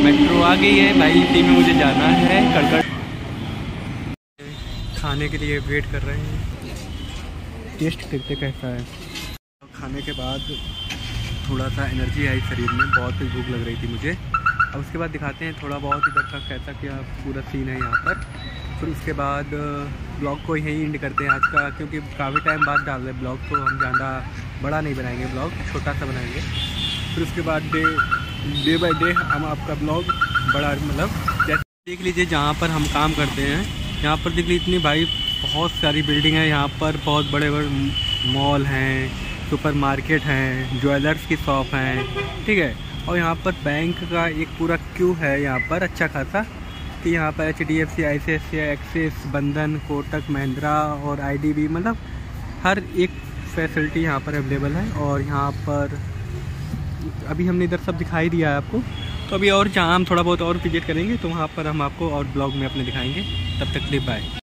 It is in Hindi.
मेट्रो आ गई है भाई, इसी में मुझे जाना है। कड़कड़ खाने के लिए वेट कर रहे हैं, टेस्ट करते कैसा है। खाने के बाद थोड़ा सा एनर्जी आई शरीर में, बहुत ही भूख लग रही थी मुझे। अब उसके बाद दिखाते हैं थोड़ा बहुत इधर का कैसा क्या पूरा सीन है यहाँ पर। फिर उसके बाद ब्लॉग को यहीं एंड करते हैं आज का, क्योंकि काफ़ी टाइम बाद डाल रहे ब्लॉग, तो हम ज़्यादा बड़ा नहीं बनाएंगे ब्लॉग, छोटा सा बनाएंगे। फिर उसके बाद डे बाय डे हम आपका ब्लॉग बड़ा, मतलब जैसे देख लीजिए जहाँ पर हम काम करते हैं, यहाँ पर देख लीजिए इतनी भाई बहुत सारी बिल्डिंग है यहाँ पर, बहुत बड़े बड़े मॉल हैं, सुपर मार्केट हैं, ज्वेलर्स की शॉप हैं, ठीक है। और यहाँ पर बैंक का एक पूरा क्यू है यहाँ पर अच्छा खासा, कि यहाँ पर HDFC, ICICI, एक्सिस, बंधन, कोटक महिंद्रा और IDB, मतलब हर एक फैसिलिटी यहाँ पर अवेलेबल है। और यहाँ पर अभी हमने इधर सब दिखाई दिया है आपको, तो अभी और जहाँ हम थोड़ा बहुत और विजिट करेंगे तो वहाँ पर हम आपको और ब्लॉग में अपने दिखाएंगे। तब तक के लिए बाय।